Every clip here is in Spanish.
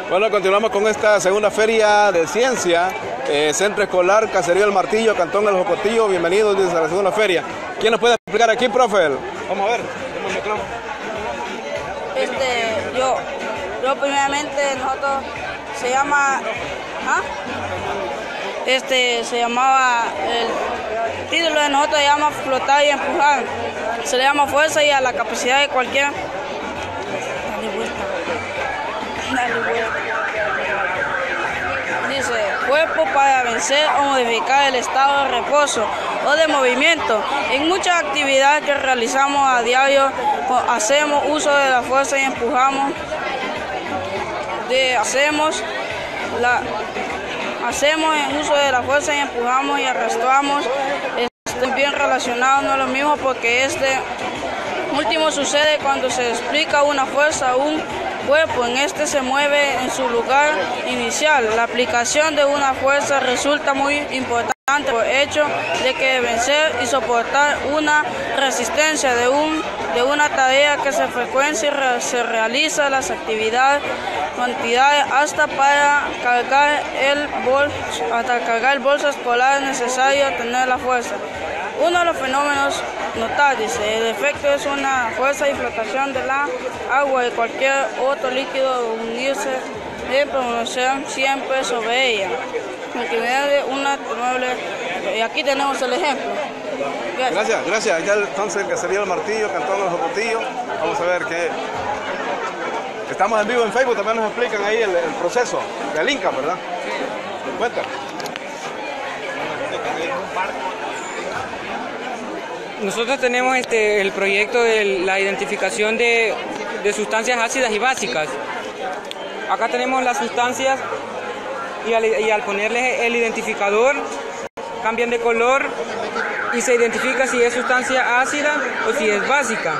Bueno, continuamos con esta segunda feria de ciencia, Centro Escolar Caserío El Martillo, Cantón El Jocotillo. Bienvenidos a la segunda feria. ¿Quién nos puede explicar aquí, profe? Vamos a ver, tenemos el micrófono. Yo primeramente, nosotros se llama, el título de nosotros se llama flotar y empujar. Se le llama fuerza y a la capacidad de cualquier. Dice, cuerpo para vencer o modificar el estado de reposo o de movimiento. En muchas actividades que realizamos a diario, hacemos uso de la fuerza y empujamos. Hacemos uso de la fuerza y empujamos y arrastramos. Están bien relacionados, no es lo mismo, porque este último sucede cuando se explica una fuerza a un cuerpo. En este se mueve en su lugar inicial. La aplicación de una fuerza resulta muy importante por el hecho de que vencer y soportar una resistencia de una tarea que se frecuencia y se realiza las actividades hasta para cargar el bolso escolar es necesario tener la fuerza. Uno de los fenómenos notables, el efecto es una fuerza de flotación de la agua y cualquier otro líquido unirse de promoción siempre sobre ella. Y aquí tenemos el ejemplo. Gracias. Ya entonces el Caserío El Martillo, Cantón El Jocotillo. Vamos a ver qué. Estamos en vivo en Facebook, también nos explican ahí el proceso del Inca, ¿verdad? Sí. Cuenta. Nosotros tenemos el proyecto de la identificación de sustancias ácidas y básicas. Acá tenemos las sustancias y al ponerle el identificador cambian de color y se identifica si es sustancia ácida o si es básica.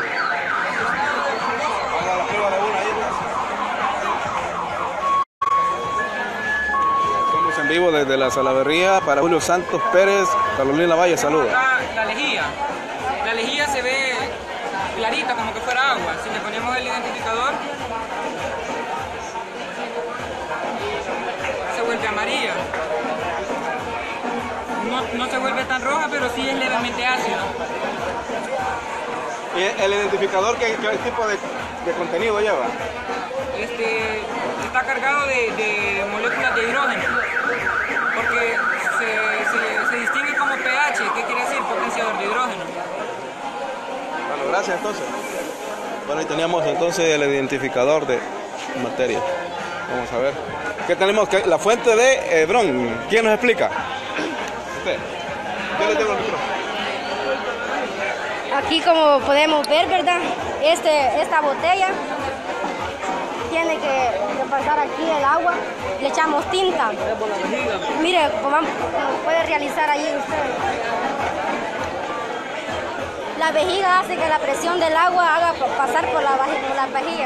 Estamos en vivo desde la Salaverría para Julio Santos Pérez, Carolina Valle, saludos. La lejía se ve clarita, como que fuera agua. Si le ponemos el identificador, se vuelve amarilla. No se vuelve tan roja, pero sí es levemente ácida. ¿Y el identificador qué tipo de contenido lleva? Está cargado de moléculas de hidrógeno, porque se distingue como pH, ¿qué quiere decir? Potenciador de hidrógeno. Bueno, gracias entonces. Bueno, ahí teníamos entonces el identificador de materia. Vamos a ver. ¿Qué tenemos? La fuente de Hebrón. ¿Quién nos explica? Usted. Yo le tengo el micrófono. Aquí, como podemos ver, ¿verdad? Esta botella tiene que pasar aquí el agua, le echamos tinta. Mire, como puede realizar ahí usted. La vejiga hace que la presión del agua haga pasar por la vejiga.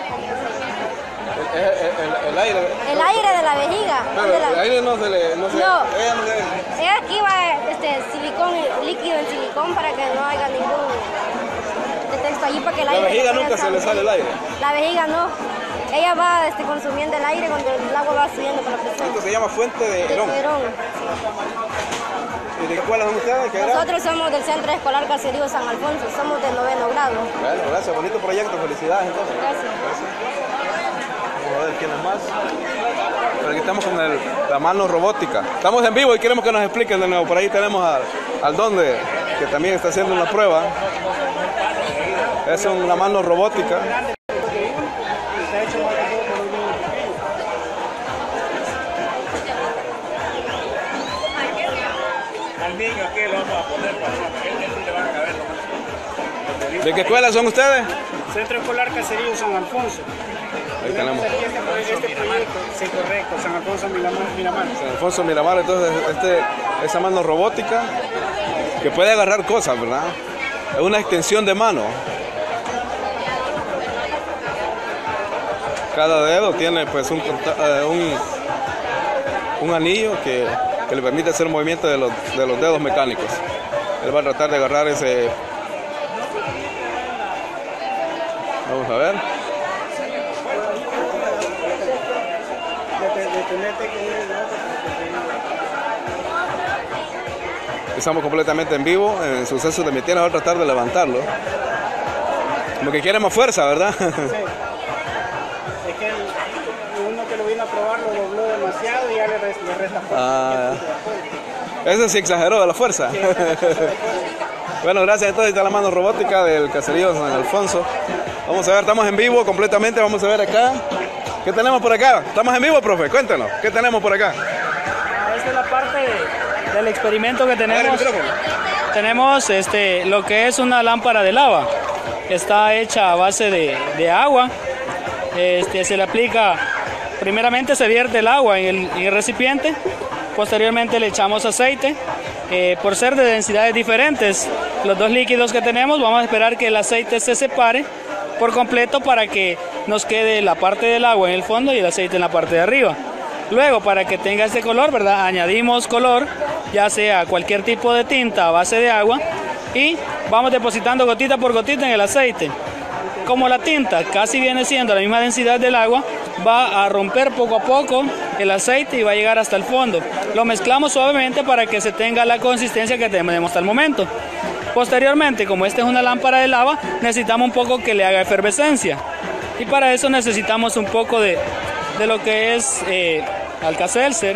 El aire. El aire de la vejiga. Pero el aire no se le... No. Aquí va silicón, líquido en silicón para que no haya ningún defecto allí, para que el aire... La vejiga nunca se le sale el aire. La vejiga no. Ella va consumiendo el aire cuando el agua va subiendo por la presión. Esto se llama fuente de Herón. ¿Y de qué escuela son ustedes? Nosotros somos del Centro Escolar Caserío San Alfonso, somos del 9º grado. Bueno, gracias, bonito proyecto, felicidades entonces. Gracias. Vamos a ver quién es más. Pero aquí estamos con la mano robótica. Estamos en vivo y queremos que nos expliquen de nuevo. Por ahí tenemos al Don que también está haciendo una prueba. Es una mano robótica. ¿De qué escuela son ustedes? Centro Escolar Caserío San Alfonso. Ahí tenemos. Sí, correcto, San Alfonso Miramar. San Alfonso Miramar, entonces esa mano robótica que puede agarrar cosas, ¿verdad? Es una extensión de mano. Cada dedo tiene pues un anillo que le permite hacer movimiento de los dedos mecánicos. Él va a tratar de agarrar ese... Vamos a ver. Estamos completamente en vivo en Sucesos de mi tierra. Voy a tratar de levantarlo. Como que quiere más fuerza, ¿verdad? Sí. Es que uno que lo vino a probar lo dobló demasiado y ya le resta fuerza. Eso sí exageró de la fuerza. Sí, Bueno, gracias. Entonces está la mano robótica del caserío San Alfonso. Vamos a ver, estamos en vivo completamente. Vamos a ver acá. ¿Qué tenemos por acá? Estamos en vivo, profe. Cuéntanos. ¿Qué tenemos por acá? Esta es la parte del experimento que tenemos. Tenemos lo que es una lámpara de lava. Está hecha a base de agua. Se le aplica, primeramente se vierte el agua en el recipiente. Posteriormente le echamos aceite. Por ser de densidades diferentes, los dos líquidos que tenemos, vamos a esperar que el aceite se separe por completo para que nos quede la parte del agua en el fondo y el aceite en la parte de arriba. Luego, para que tenga este color, ¿verdad? Añadimos color, ya sea cualquier tipo de tinta a base de agua, y vamos depositando gotita por gotita en el aceite. Como la tinta casi viene siendo la misma densidad del agua, va a romper poco a poco el aceite y va a llegar hasta el fondo. Lo mezclamos suavemente para que se tenga la consistencia que tenemos hasta el momento. Posteriormente, como esta es una lámpara de lava, necesitamos un poco que le haga efervescencia. Y para eso necesitamos un poco de lo que es Alka-Seltzer.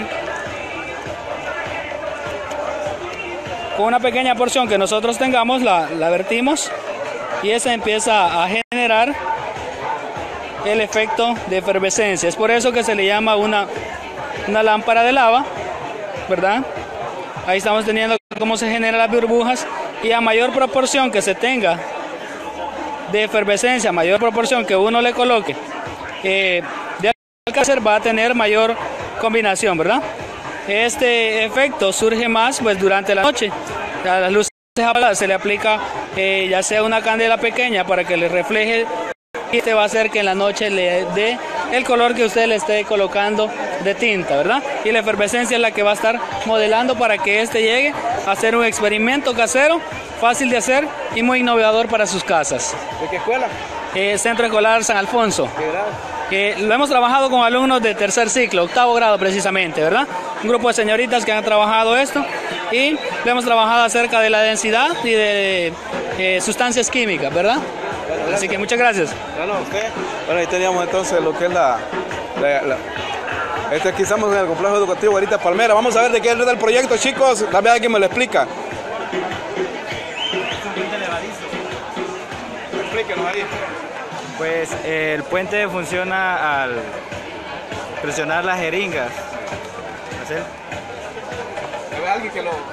Con una pequeña porción que nosotros tengamos, la vertimos y esa empieza a generar el efecto de efervescencia. Es por eso que se le llama una lámpara de lava, ¿verdad? Ahí estamos teniendo cómo se generan las burbujas, y a mayor proporción que se tenga de efervescencia, mayor proporción que uno le coloque de Alka-Seltzer, va a tener mayor combinación, ¿verdad? Este efecto surge más pues durante la noche. A las luces apagadas se le aplica ya sea una candela pequeña para que le refleje, y este va a hacer que en la noche le dé el color que usted le esté colocando de tinta, ¿verdad? Y la efervescencia es la que va a estar modelando para que este llegue a hacer un experimento casero, fácil de hacer y muy innovador para sus casas. ¿De qué escuela? Centro Escolar San Alfonso. ¿Qué grado? Lo hemos trabajado con alumnos de tercer ciclo, 8º grado precisamente, ¿verdad? Un grupo de señoritas que han trabajado esto, y lo hemos trabajado acerca de la densidad y de sustancias químicas, ¿verdad? Así que muchas gracias. Bueno, usted. Bueno, ahí teníamos entonces lo que es aquí estamos en el complejo educativo Guarita Palmera. Vamos a ver de qué es el proyecto, chicos. También alguien me lo explica. Explíquenos ahí. Pues el puente funciona al presionar las jeringas. ¿Sí? Hay alguien que lo mueva.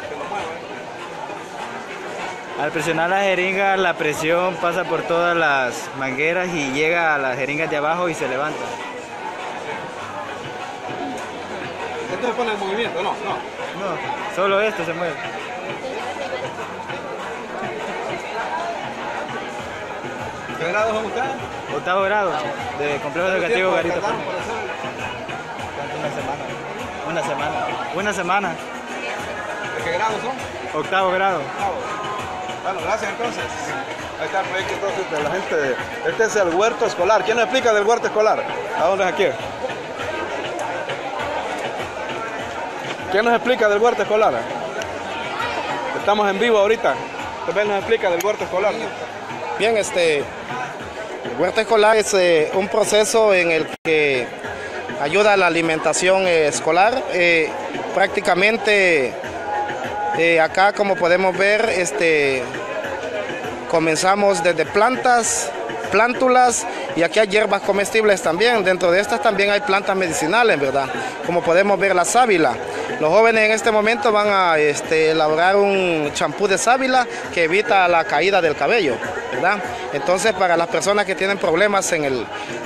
Al presionar las jeringas, la presión pasa por todas las mangueras y llega a las jeringas de abajo y se levanta. Esto se pone en movimiento, no. No, solo esto se mueve. ¿Qué grado son ustedes? 8º grado de complejo educativo Guarita Palmera. Una semana. ¿De qué grado son? 8º grado. Bueno, gracias entonces. Ahí está el proyecto entonces de la gente. Este es el huerto escolar. ¿Quién nos explica del huerto escolar? ¿A dónde es aquí? ¿Quién nos explica del huerto escolar? Estamos en vivo ahorita. ¿Quién nos explica del huerto escolar? Bien, el huerto escolar es un proceso en el que ayuda a la alimentación escolar. Prácticamente acá, como podemos ver, comenzamos desde plántulas, y aquí hay hierbas comestibles también. Dentro de estas también hay plantas medicinales, ¿verdad? Como podemos ver, la sábila. Los jóvenes en este momento van a elaborar un champú de sábila que evita la caída del cabello, ¿verdad? Entonces, para las personas que tienen problemas en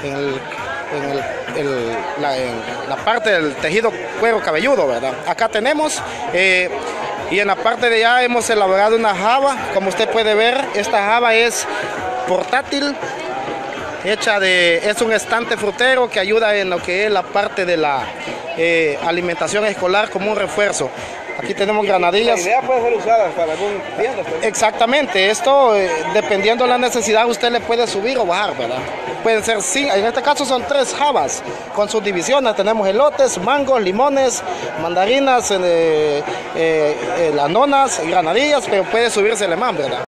la parte del tejido cuero cabelludo, ¿verdad? Acá tenemos, y en la parte de allá hemos elaborado una java. Como usted puede ver, esta java es portátil, es un estante frutero que ayuda en lo que es la parte de la alimentación escolar como un refuerzo. Aquí tenemos granadillas. La idea puede ser usada para algún tienda. Exactamente, esto dependiendo de la necesidad usted le puede subir o bajar, ¿verdad? pueden ser, en este caso son 3 jabas, con sus divisiones, tenemos elotes, mangos, limones, mandarinas, lanonas, granadillas, pero puede subirse el alemán, ¿verdad?